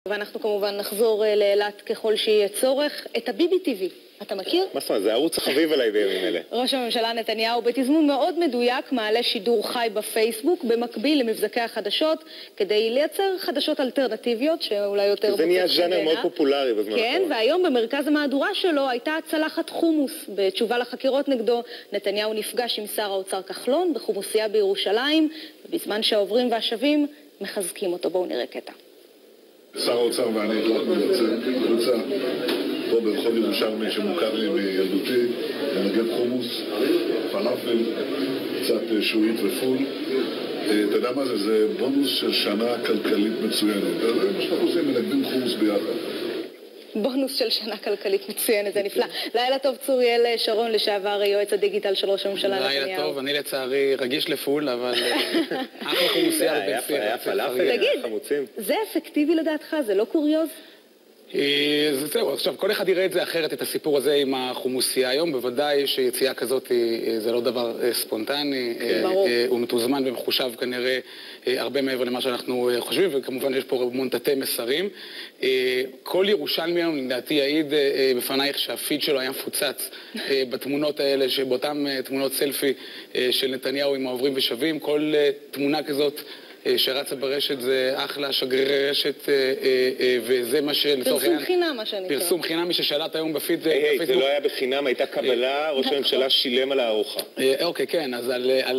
ואנחנו כמובן נחזור לאילת ככל שיהיה צורך. את הביבי TV, אתה מכיר? מה זאת אומרת? זה ערוץ חביב עליי בימים אלה. ראש הממשלה נתניהו בתזמון מאוד מדויק מעלה שידור חי בפייסבוק במקביל למבזקי החדשות כדי לייצר חדשות אלטרנטיביות שאולי יותר... זה נהיה ז'אנר מאוד פופולרי בזמן האחרון. כן, והיום במרכז המהדורה שלו הייתה צלחת חומוס. בתשובה לחקירות נגדו נתניהו נפגש עם שר האוצר כחלון בחומוסייה בירושלים, ובזמן שהעוברים והשבים מחזקים אותו. בואו נראה קטע. שר האוצר ואני החלטנו לצאת קבוצה פה ברחוב ירושלמי שמוכר לי מילדותי, לנגן חומוס, פלאפל, קצת שועית ופול. אתה יודע מה זה? זה בונוס של שנה כלכלית מצוינת. זה מה שאנחנו עושים, מנגנים חומוס ביחד. בונוס של שנה כלכלית מצוינת, זה נפלא. לילה טוב, צוריאל שרון, לשעבר יועץ הדיגיטל של ראש הממשלה נתניהו. לילה טוב, אני לצערי רגיש לפול, אבל אחלה חומוסייה לבן סיר. היה פלאפל, חמוצים. זה אפקטיבי לדעתך? זה לא קוריוז? זהו, עכשיו כל אחד יראה את זה אחרת, את הסיפור הזה עם החומוסייה היום. בוודאי שיציאה כזאת זה לא דבר ספונטני, הוא מתוזמן ומחושב כנראה הרבה מעבר למה שאנחנו חושבים, וכמובן יש פה המון תתי מסרים. כל ירושלמי היום לדעתי יעיד בפנייך שהפיד שלו היה מפוצץ בתמונות האלה, שבאותם תמונות סלפי של נתניהו עם העוברים ושבים. כל תמונה כזאת שרצה ברשת זה אחלה שגרירי רשת, וזה מה שלצורך פרסום חינם, מה שאני חושב. פרסום חינם, מי ששלט היום בפיד בפייסבוק. זה לא היה בחינם, הייתה קבלה, ראש הממשלה שילם על הארוחה. אוקיי, כן, אז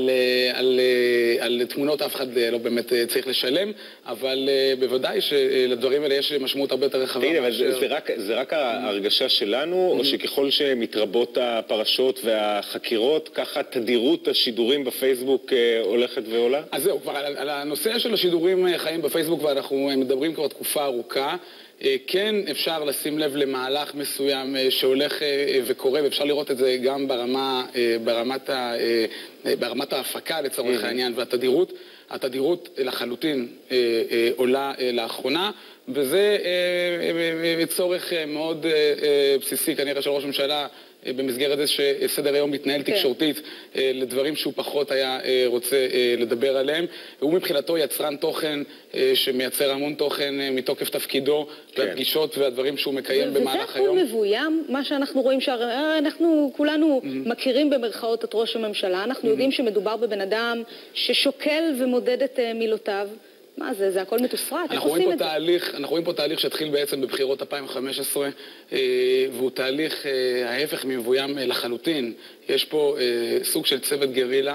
על תמונות אף אחד לא באמת צריך לשלם, אבל בוודאי שלדברים האלה יש משמעות הרבה יותר רחבה. תגיד, אבל זה רק ההרגשה שלנו, או שככל שמתרבות הפרשות והחקירות, ככה תדירות השידורים בפייסבוק הולכת ועולה? אז זהו, כבר על הנושא של השידורים חיים בפייסבוק, ואנחנו מדברים כבר תקופה ארוכה, כן אפשר לשים לב למהלך מסוים שהולך וקורה, ואפשר לראות את זה גם ברמת ההפקה לצורך העניין, והתדירות. התדירות לחלוטין עולה לאחרונה, וזה צורך מאוד בסיסי כנראה של ראש הממשלה, במסגרת זה שסדר היום מתנהל תקשורתית לדברים שהוא פחות היה רוצה לדבר עליהם. הוא מבחינתו יצרן תוכן שמייצר המון תוכן מתוקף תפקידו, והפגישות והדברים שהוא מקיים במהלך היום. וזה הכל מבוים, מה שאנחנו רואים שאנחנו כולנו מכירים במרכאות את ראש הממשלה, אנחנו יודעים שמדובר בבן אדם ששוקל ומודד את מילותיו. מה זה? זה הכל מתוסרט. אנחנו רואים פה תהליך שהתחיל בעצם בבחירות 2015, והוא תהליך ההפך מבוים לחלוטין. יש פה סוג של צוות גרילה,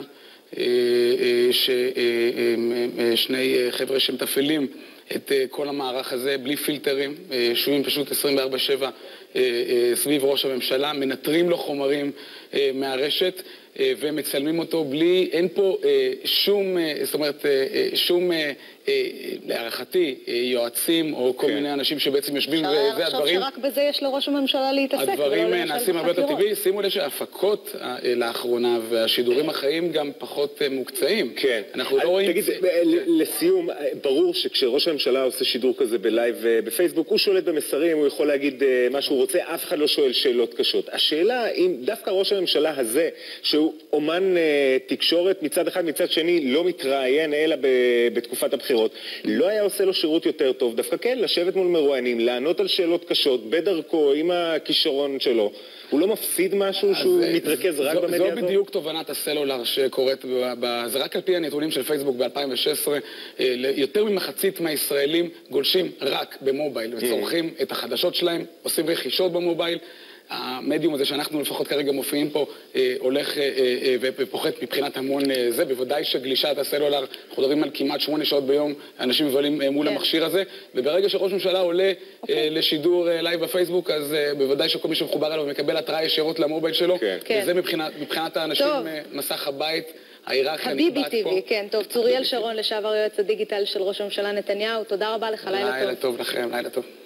ששני חבר'ה שמתפעלים את כל המערך הזה בלי פילטרים, שוהים פשוט 24/7 סביב ראש הממשלה, מנטרים לו חומרים מהרשת ומצלמים אותו בלי, אין פה שום, זאת אומרת, שום להערכתי יועצים או כל מיני אנשים שבעצם יושבים, וזה הדברים. שרק בזה יש לראש הממשלה להתעסק. הדברים נעשים הרבה יותר טבעי. שימו לב שההפקות לאחרונה והשידורים החיים גם פחות מוקצעים. כן. אנחנו לא רואים... תגיד, לסיום, ברור שכשראש הממשלה עושה שידור כזה בלייב בפייסבוק, הוא שולט במסרים, הוא יכול להגיד מה שהוא רוצה, אף אחד לא שואל שאלות קשות. השאלה אם דווקא ראש הממשלה הזה, שהוא אומן תקשורת מצד אחד, מצד שני לא מתראיין אלא בתקופת הבחירות, לא היה עושה לו שירות יותר טוב, דווקא כן, לשבת מול מרואיינים, לענות על שאלות קשות, בדרכו, עם הכישרון שלו. הוא לא מפסיד משהו שהוא מתרכז רק במדיה הזאת? זו בדיוק תובנת הסלולר שקורית, זה רק על פי הנתונים של פייסבוק ב-2016, יותר ממחצית מהישראלים גולשים רק במובייל, וצורכים את החדשות שלהם, עושים רכישות במובייל. המדיום הזה שאנחנו לפחות כרגע מופיעים פה הולך ופוחת מבחינת המון זה, בוודאי שגלישת הסלולר, אנחנו מדברים על כמעט 8 שעות ביום, אנשים מבלים מול המכשיר הזה, וברגע שראש ממשלה עולה לשידור לייב בפייסבוק, אז בוודאי שכל מי שמחובר אליו מקבל התראה ישירות למובייל שלו, וזה מבחינת האנשים מסך הבית, ההיררכיה נקבעת פה. הביבי TV, כן, טוב. צוריאל שרון, לשעבר יועץ הדיגיטל של ראש הממשלה נתניהו, תודה רבה לך, לילה טוב. לילה טוב לכם, לילה טוב.